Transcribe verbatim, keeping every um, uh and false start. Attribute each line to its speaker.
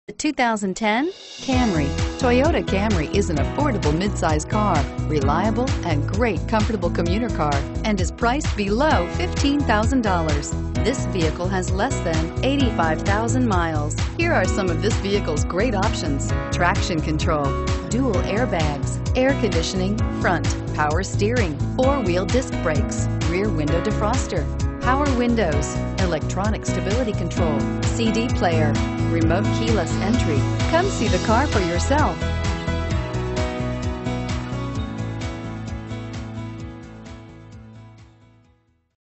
Speaker 1: The two thousand ten Camry. Toyota Camry is an affordable midsize car, reliable and great comfortable commuter car, and is priced below fifteen thousand dollars. This vehicle has less than eighty-five thousand miles. Here are some of this vehicle's great options: traction control, dual airbags, air conditioning, front, power steering, four-wheel disc brakes, rear window defroster, power windows, electronic stability control, C D player, remote keyless entry. Come see the car for yourself.